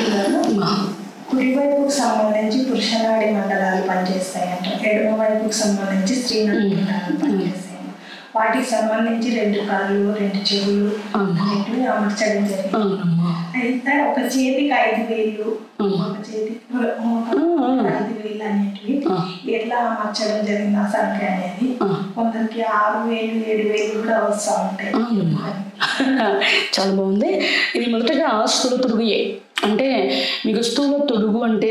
కుడివైపుకు సంబంధించి పురుషనాడి మండలాలు పనిచేస్తాయంట, ఎడమ వైపుకు సంబంధించి స్త్రీనాడి మండలాలు పనిచేస్తాయి. వాటికి సంబంధించి 2 కాళ్ళు 2 చెవులు అనేటివి అమర్చడం జరిగింది. అయితే ఒక చేతికి 5 వేలు, ఒక చేతికి 5 వేలు అనేటివి ఎట్లా అమర్చడం జరిగింది ఆ సంఖ్య అనేది. కొందరికి 6 వేలు 7 వేలు కూడా వస్తూ ఉంటాయి. చాలా బాగుంది. ఇది మొదటగా స్థూల తొడుగుయే, అంటే మీకు స్థూల తొడుగు అంటే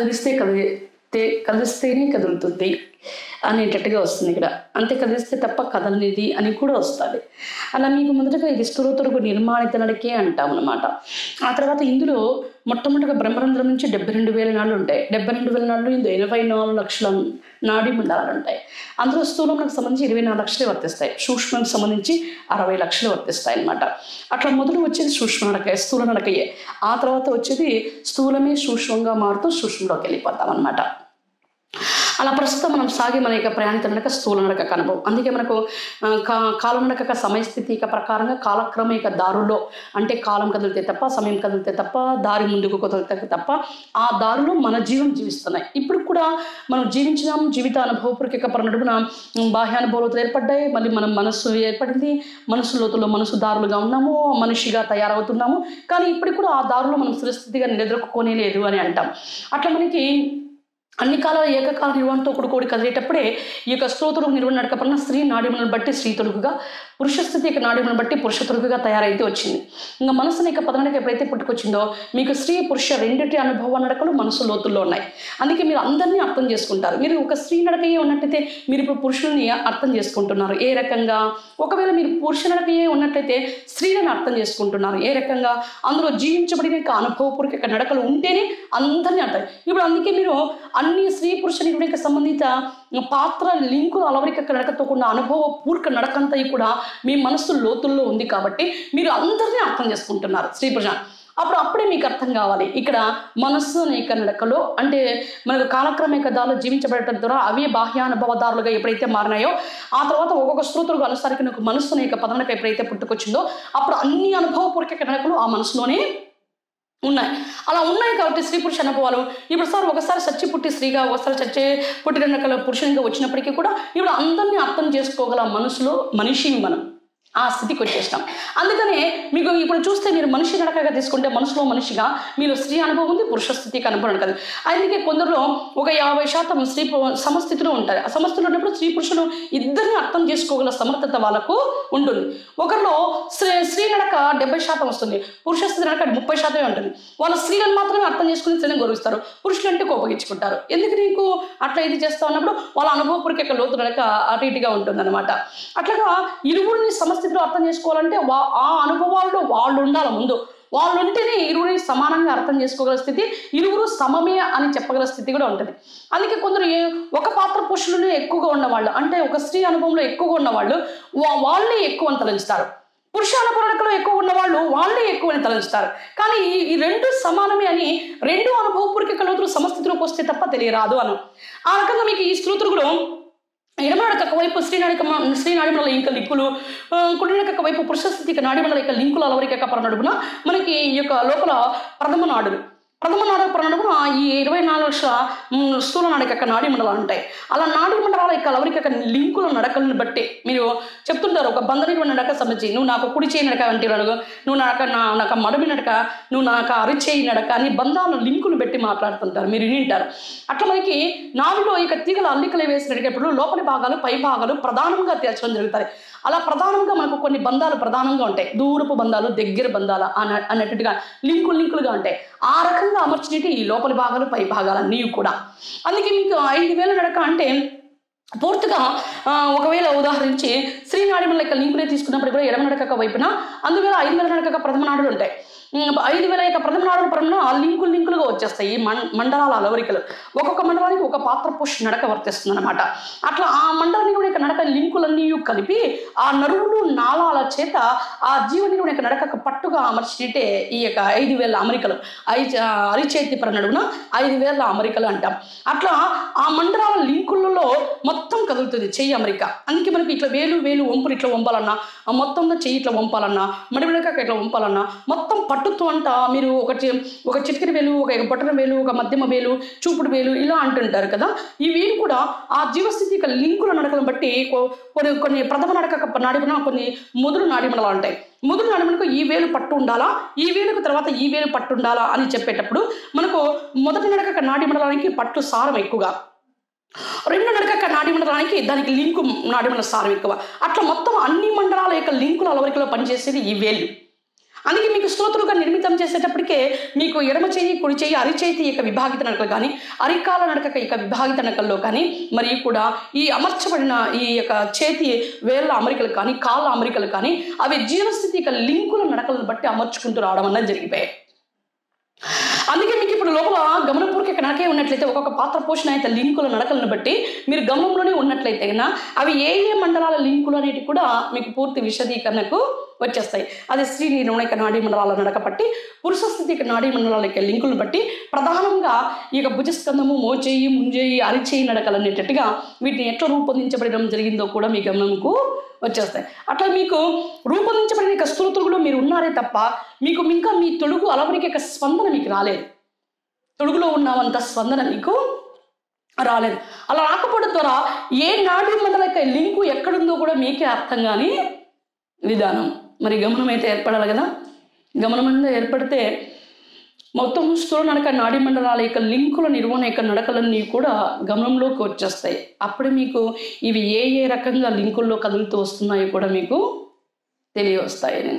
కదిలిస్తేనే కదులుతుంది అనేటట్టుగా వస్తుంది ఇక్కడ. అంతే కదిలిస్తే తప్ప కదలనిది అని కూడా వస్తుంది. అలా మీకు మొదటగా ఇది స్థూల తొడుగు నిర్మాణిత నడకే అంటాం అన్నమాట. ఆ తర్వాత ఇందులో మొట్టమొదటిగా బ్రహ్మరంధ్రం నుంచి 72,000 నాళ్ళు ఉంటాయి. 72,000 నాళ్ళు ఇందులో 84 లక్షల నాడీ మండలాలు ఉంటాయి. అందులో స్థూలంకి సంబంధించి 24 లక్షలే వర్తిస్తాయి, సూక్ష్మకు సంబంధించి 60 లక్షలు వర్తిస్తాయి అన్నమాట. అట్లా మొదలు వచ్చేది సూక్ష్మ నడక, స్థూల నడకయే. ఆ తర్వాత వచ్చేది స్థూలమే సూక్ష్మంగా మారుతూ సూక్ష్మంలోకి వెళ్ళిపోతాం అన్నమాట. అలా ప్రస్తుతం మనం సాగే మన యొక్క ప్రయాణిత నడక స్థూల నడక అనుభవం. అందుకే మనకు కాలనడక సమయస్థితిక ప్రకారంగా కాలక్రమిక దారుల్లో, అంటే కాలం కదిలితే తప్ప, సమయం కదిలితే తప్ప, దారి ముందుకు కదిలితే తప్ప ఆ దారిలో మన జీవం జీవిస్తున్నాయి. ఇప్పుడు కూడా మనం జీవించినాం, జీవిత అనుభవపూర్వక నడుపున బాహ్యానుభవాలతో ఏర్పడ్డాయి. మళ్ళీ మనం మనస్సు ఏర్పడింది, మనసు లోతుల్లో మనసు దారులుగా ఉన్నాము, మనిషిగా తయారవుతున్నాము. కానీ ఇప్పుడు కూడా ఆ దారిలో మనం స్థిరస్థితిగా నిలదొక్కునే లేదు అని అంటాం. అట్లా మనకి అన్ని కాలాల ఏకకాల నిర్వహణతో కూడి కదిలేటప్పుడే ఈ యొక్క స్థూల నిర్వహణ నడకపడిన స్త్రీ నాడీములను బట్టి స్త్రీ తొలుగుగా, పురుష స్థితి యొక్క నాడీములను బట్టి పురుష తొలుగుగా తయారైతే వచ్చింది. ఇంకా మనసుని యొక్క పదనడక ఎప్పుడైతే పుట్టుకొచ్చిందో మీకు స్త్రీ పురుష రెండింటి అనుభవ నడకలు మనసు లోతుల్లో ఉన్నాయి. అందుకే మీరు అందరినీ అర్థం చేసుకుంటారు. మీరు ఒక స్త్రీ నడకయే ఉన్నట్టయితే మీరు ఇప్పుడు పురుషుల్ని అర్థం చేసుకుంటున్నారు ఏ రకంగా. ఒకవేళ మీరు పురుష నడకయే ఉన్నట్లయితే స్త్రీలను అర్థం చేసుకుంటున్నారు ఏ రకంగా. అందులో జీవించబడిన అనుభవపూర్వక నడకలు ఉంటేనే అందరినీ అర్థం. ఇప్పుడు అందుకే మీరు అన్ని స్త్రీ పురుష నిర్వహణకు సంబంధిత పాత్ర లింకులు అలవరిక నడకతో కూడిన అనుభవపూర్వక నడకంతా కూడా మీ మనస్సు లోతుల్లో ఉంది కాబట్టి మీరు అందరినీ అర్థం చేసుకుంటున్నారు స్త్రీ పురుష. అప్పుడే మీకు అర్థం కావాలి ఇక్కడ మనస్సు అనేక నడకలో, అంటే మనకు కాలక్రమిక దారులు జీవించబడటం ద్వారా అవే బాహ్యానుభవదారులుగా ఎప్పుడైతే మారినాయో ఆ తర్వాత ఒక్కొక్క స్తోత్రులకు అనుసారికి నాకు మనస్సు అనేక పదనక ఎప్పుడైతే పుట్టుకొచ్చిందో అప్పుడు అన్ని అనుభవపూర్వక నడకలు ఆ మనసులోనే ఉన్నాయి. అలా ఉన్నాయి కాబట్టి స్త్రీ పురుష అనుభవాలు ఇప్పుడు ఒకసారి చచ్చి పుట్టి స్త్రీగా, ఒకసారి చచ్చి పుట్టిన పురుషునిగా వచ్చినప్పటికీ కూడా ఇప్పుడు అందరినీ అర్థం చేసుకోగల మనసులో మనిషిని మనం ఆ స్థితికి వచ్చేస్తాం. అందుకనే మీకు ఇప్పుడు చూస్తే మీరు మనిషి నడకగా తీసుకుంటే మనసులో మనిషిగా మీరు స్త్రీ అనుభవం ఉంది, పురుష స్థితికి అనుభవం కదా. అందుకే కొందరిలో ఒక 50% స్త్రీ సమస్థితిలో ఉంటారు. ఆ సమస్థితిలో ఉన్నప్పుడు స్త్రీ పురుషులు ఇద్దరిని అర్థం చేసుకోగల సమర్థత వాళ్ళకు ఉంటుంది. ఒకరిలో స్త్రీ నడక 70% వస్తుంది, పురుష స్థితి నడక 30% ఉంటుంది. వాళ్ళ స్త్రీలను మాత్రమే అర్థం చేసుకుని స్త్రీని గౌరవిస్తారు, పురుషులు అంటే కోపగించుకుంటారు. ఎందుకు నీకు అట్లా ఇది చేస్తా ఉన్నప్పుడు వాళ్ళ అనుభవపూర్వక లోతు నడక అటు ఇటుగా ఉంటుంది అనమాట. అట్లాగా ఇరువురిని సమస్థితిలో అర్థం చేసుకోవాలంటే ఆ అనుభవాల్లో వాళ్ళు ఉండాలి. ముందు వాళ్ళు ఉంటేనే ఇరువురిని సమానంగా అర్థం చేసుకోగల స్థితి, ఇరువురు సమమే అని చెప్పగల స్థితి కూడా ఉంటుంది. అందుకే కొందరు ఒక పాత్ర పురుషులను ఎక్కువగా ఉన్నవాళ్ళు, అంటే ఒక స్త్రీ అనుభవంలో ఎక్కువగా ఉన్నవాళ్ళు వాళ్ళే ఎక్కువ అని తలంచుతారు, పురుష అనుభవనకలో ఎక్కువ ఉన్న వాళ్ళు వాళ్ళే ఎక్కువ అని తలంచుతారు. కానీ ఈ రెండు సమానమే అని రెండు అనుభవపూర్వక లోతులు సమస్థితిలోకి వస్తే తప్ప తెలియరాదు అను. ఆ రకంగా మీకు ఈ స్తోత్రులు కూడా ఎడమనడక వైపు స్త్రీ నాడిమల ఇంకా లింకులు, కుడినడక వైపు పురుష స్థితికి నాడిమల యొక్క లింకులు అలవరిక పరనడుగున మనకి ఈ యొక్క లోపల ప్రథమ నాడులు పరనడుగున ఈ 24 లక్షల స్థూల నాడిక యొక్క నాడీ మండలాలు ఉంటాయి. అలా నాడీ మండలాల యొక్క అలవరిక లింకుల నడకలను బట్టి మీరు చెప్తుంటారు. ఒక బంధనిక నడక సంబంధించి నువ్వు నాకు కుడి చేయి నడక అంటే నువ్వు నాకు మడమి నడక, నువ్వు నాకు అరిచేయి నడక అని బంధాలను లింకులు పెట్టి మాట్లాడుతుంటారు, మీరు వింటారు. అట్లా మనకి నాలుగులో ఇక తీగల అల్లికలు వేసినప్పుడు లోపలి భాగాలు పై భాగాలు ప్రధానంగా తేల్చడం జరుగుతాయి. అలా ప్రధానంగా మనకు కొన్ని బంధాలు ప్రధానంగా ఉంటాయి, దూరపు బంధాలు, దగ్గర బంధాలు అన్నట్టుగా లింకులుగా ఉంటాయి. ఆ రకంగా అమర్చినట్టు ఈ లోపలి భాగాలు పై భాగాలు అన్నీ కూడా. అందుకే మీకు 5,000 నడక అంటే పూర్తిగా ఒకవేళ ఉదాహరించి స్త్రీ నాడిమల యొక్క లింకునే తీసుకున్నప్పుడు కూడా ఎడమ నడక వైపున అందువేళ 5,000 నడక ప్రథమ నాడులు ఉంటాయి. 5,000 యొక్క ప్రథమ నాడుల పరంగా లింకులుగా వచ్చేస్తాయి ఈ మండలాల అలవరికలు. ఒక్కొక్క మండలానికి ఒక పాత్ర పుష్ నడక వర్తిస్తుంది అనమాట. అట్లా ఆ మండలానికి కూడా నడక లింకులన్నీ కలిపి ఆ నరువులు నాళాల చేత ఆ జీవని యొక్క నడక పట్టుగా అమర్చినట్టే ఈ యొక్క 5,000 అమరికలు, అరిచేతి పర నడువున 5,000 అమరికలు అంటాం. అట్లా ఆ మండలాల లింకులలో మొత్తం కదులుతుంది చెయ్యి అమరిక. అందుకే మనకి ఇట్లా వేలు వంపులు ఇట్లా వంపాలన్నా మొత్తంలో చెయ్యి ఇట్లా వంపాలన్నా, మడిమిడకాయ ఇట్లా వంపాలన్నా మొత్తం పట్టుతూ అంట మీరు ఒక చిటికెన వేలు, ఒక బొటన వేలు, ఒక మధ్యమ వేలు, చూపుడు వేలు ఇలా అంటుంటారు కదా. ఈ వేలు కూడా ఆ జీవస్థితి యొక్క లింకుల నడకలను బట్టి కొన్ని ప్రథమ నడక నాడిమన, కొన్ని మొదలు నాడిమడలు ఉంటాయి. మొదలు నాడిమనకు ఈ వేలు పట్టు ఉండాలా, ఈ వేలుకు తర్వాత ఈ వేలు పట్టు ఉండాలా అని చెప్పేటప్పుడు మనకు మొదటి నడక నాడిమడలానికి పట్టు సారం ఎక్కువగా, రెండు నడక నాడిమండలానికి దానికి లింకు నాడిమండల సారం ఎక్కువ. అట్లా మొత్తం అన్ని మండలాల యొక్క లింకుల అలవరికలో పనిచేసేది ఈ వేలు. అందుకే మీకు స్తోత్రులుగా నిర్మితం చేసేటప్పటికే మీకు ఎడమ చెయ్యి, కుడి చెయ్యి, అరిచేతి యొక్క విభాగిత నడకలు కానీ, అరికాల నడక యొక్క విభాగిత నడకల్లో కానీ, మరియు కూడా ఈ అమర్చబడిన ఈ యొక్క చేతి వేళ్ళ అమరికలు కానీ, కాళ్ళ అమరికలు కానీ అవి జీవస్థితి యొక్క లింకుల నడకలను బట్టి అమర్చుకుంటూ రావడం అన్నది జరిగిపోయాయి. అందుకే మీకు ఇప్పుడు లోపల గమనపూర్వక నడకే ఉన్నట్లయితే ఒక్కొక్క పాత్ర పోషణ అయితే లింకుల నడకలను బట్టి మీరు గమనంలోనే ఉన్నట్లయితే కన్నా అవి ఏ మండలాల లింకులు అనేవి కూడా మీకు పూర్తి విశదీకరణకు వచ్చేస్తాయి. అదే స్త్రీ నిర్ణయక నాడీ మండలాల నడక బట్టి, పురుష స్థితికి నాడీ మండలాల యొక్క లింకులను బట్టి ప్రధానంగా ఈ యొక్క భుజస్కందము, మోచేయి, ముంజేయి, అరిచేయి నడకలు అనేటట్టుగా వీటిని ఎట్లా రూపొందించబడడం జరిగిందో కూడా మీ గమనంకు వచ్చేస్తాయి. అట్లా మీకు రూపొందించబడిన స్థూలతులుగులో మీరు ఉన్నారే తప్ప మీకు ఇంకా మీ తొడుగు అలవరికి యొక్క స్పందన మీకు రాలేదు. తొడుగులో ఉన్నంత స్పందన మీకు రాలేదు. అలా రాకపోవడం ద్వారా ఏ నాడీ మండల యొక్క లింకు ఎక్కడుందో కూడా మీకే అర్థం కాని విధానం. మరి గమనం అయితే ఏర్పడాలి కదా. గమనం అనేది ఏర్పడితే మొత్తం స్థూల నడక నాడీ మండలాల యొక్క లింకుల నిర్వహణ యొక్క నడకలన్నీ కూడా గమనంలోకి వచ్చేస్తాయి. అప్పుడే మీకు ఇవి ఏ రకంగా లింకుల్లో కదులుతూ వస్తున్నాయో కూడా మీకు తెలియవస్తాయని.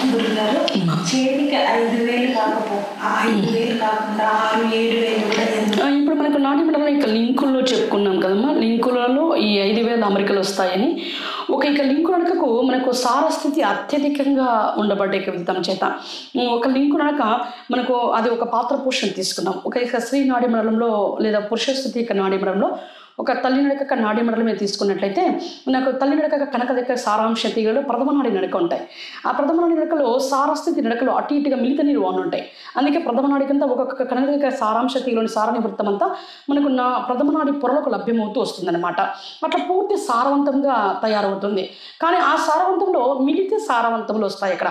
ఇప్పుడు మనకు నాడీ మండలం యొక్క లింకుల్లో చెప్పుకున్నాం కదమ్మా. లింకులలో ఈ 5,000 అమరికలు వస్తాయని. ఇక లింకు నడకకు మనకు సారస్థితి అత్యధికంగా ఉండబడ్డే విధం చేత ఒక లింకు నడక మనకు అది ఒక పాత్ర పోషణ తీసుకున్నాం. ఇక స్త్రీ నాడీ మండలంలో లేదా పురుష స్థితి యొక్క నాడీ మండలంలో ఒక తల్లి నడక నాడీ మండలం మీద తీసుకున్నట్లయితే నాకు తల్లి నడక కనక దగ్గర సారాంశ తీగలు ప్రథమ నాడి నడక ఉంటాయి. ఆ ప్రథమ నాడి నడకలో సారస్థితి నడకలు అటు ఇటుగా మిలిత నిర్వహణ ఉంటాయి. అందుకే ప్రథమ నాడి కింద ఒక్కొక్క కనక దగ్గర సారాంశ తీగలోని సారాని వృత్తం అంతా మనకు ప్రథమ నాడి పొరలకు లభ్యమవుతూ వస్తుందన్నమాట. అట్లా పూర్తి సారవంతంగా తయారవుతుంది. కానీ ఆ సారవంతంలో మిలిత సారవంతములు వస్తాయి. ఇక్కడ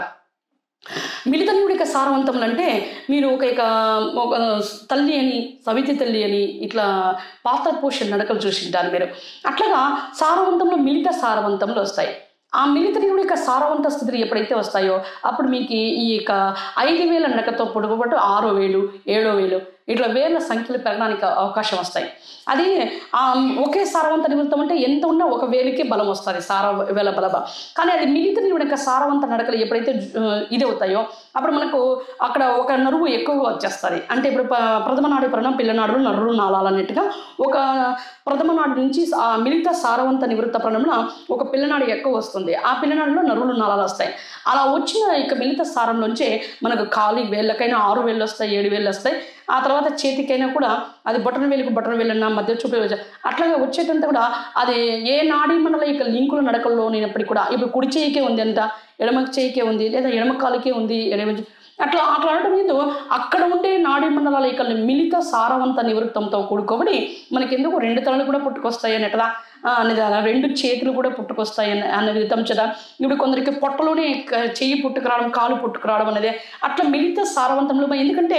మిలితన్యుడిక సారవంతములు అంటే మీరు ఒక తల్లి అని, సవితి తల్లి అని ఇట్లా పాత్ర పోషణ నడకలు చూసింటారు మీరు. అట్లాగా సారవంతంలో మిలిత సారవంతములు వస్తాయి. ఆ మిలితన్యుడి యొక్క సారవంత స్థితులు ఎప్పుడైతే వస్తాయో అప్పుడు మీకు ఈ యొక్క 5,000 నడకతో పొడుగుబట్టు 6,000, 7,000 ఇట్లా వేల సంఖ్యలు పెరగడానికి అవకాశం వస్తాయి. అది ఒకే సారవంత నివృత్తం అంటే ఎంత ఉన్నా 1,000కి బలం వస్తుంది, వేల బలబ. కానీ అది మిలిత యొక్క సారవంత నడకలు ఎప్పుడైతే ఇది అవుతాయో అప్పుడు మనకు అక్కడ ఒక నరువు ఎక్కువగా వచ్చేస్తుంది. అంటే ఇప్పుడు ప్రథమ నాడి పరణం, పిల్లనాడులు, నరులు, నాళాలు అన్నట్టుగా ఒక ప్రథమ నాడు నుంచి ఆ మిలిత సారవంత నివృత్త పరణంలో ఒక పిల్లనాడు ఎక్కువ వస్తుంది. ఆ పిల్లనాడులో నరులు, నాళాలు వస్తాయి. అలా వచ్చిన ఇక మిలిత సారంలోంచే మనకు ఖాళీ వేళ్ళకైనా 6,000 వస్తాయి, 7,000 వస్తాయి. ఆ తర్వాత చేతికైనా కూడా అది బొటన వేలుకు బొటన వేలన్నా మధ్య చూపే అట్లాగా వచ్చేటంతా కూడా అది ఏ నాడీ మండల యొక్క లింకుల నడకల్లో నేనప్పటికీ కూడా ఇప్పుడు కుడి చేయికే ఉంది అంట, ఎడమ చేయికే ఉంది, లేదా ఎడమ కాలుకే ఉంది, అట్లా అనడం లేదు. అక్కడ ఉండే నాడీ మండలాల యొక్క మిలిత సారవంత నివృత్తంతో కూడుకోబడి మనకెందుకు 2 తలలు కూడా పుట్టుకొస్తాయి అన్నట్టుగా అనేది 2 చేతులు కూడా పుట్టుకొస్తాయి అన్న విధం కదా. ఇప్పుడు కొందరికి పొట్టలోనే చెయ్యి పుట్టుకురావడం, కాలు పుట్టుకురావడం అనేది అట్లా మిలిత సారవంతంలో. ఎందుకంటే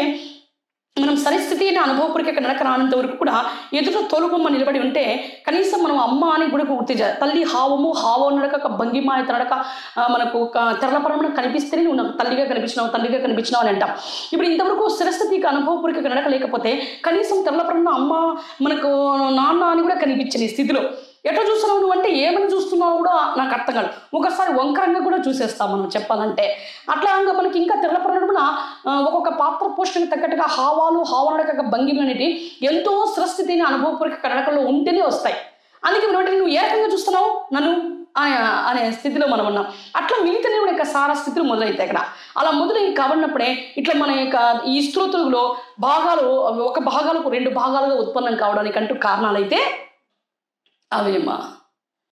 మనం సరిస్థితిని అనుభవపూర్వక నడక రానంత వరకు కూడా ఎదుట తోలుబొమ్మ నిలబడి ఉంటే కనీసం మనం అమ్మ అని కూడా గుర్తు చేయాలి. తల్లి హావో నడక, భంగిమాయత నడక మనకు తెరలపరమైన కనిపిస్తేనే నువ్వు నాకు తల్లిగా కనిపించినావు అని అంటాం. ఇప్పుడు ఇంతవరకు స్థిరస్థితికి అనుభవపూర్వక నడక లేకపోతే కనీసం తెరలపరమైన అమ్మ మనకు నాన్న అని కూడా కనిపించని స్థితిలో ఎట్లా చూస్తున్నావు నువ్వు అంటే ఏమని చూస్తున్నావు కూడా నాకు అర్థం కాదు. ఒకసారి వంకరంగా కూడా చూసేస్తాం మనం చెప్పాలంటే. అట్లా మనకి ఇంకా తెరలపరమైన ఒక్కొక్క పాత్ర పోషణకు తగ్గట్టుగా హావనడక భంగిమలు అనేవి ఎంతో స్థిరస్థితిని అనుభవపూర్వక నడకల్లో ఉంటేనే వస్తాయి. అందుకే నువ్వు ఏ రకంగా చూస్తున్నావు నన్ను అనే స్థితిలో మనం ఉన్నాం. అట్లా మిలిత నిర్వహణ యొక్క సారస్థితులు మొదలవుతాయి. ఇక్కడ అలా మొదలై కాబడినప్పుడే ఇట్లా మన యొక్క ఈ స్తోత్రులో భాగాలు ఒక భాగాలకు 2 భాగాలుగా ఉత్పన్నం కావడానికంటూ కారణాలైతే అవేమా.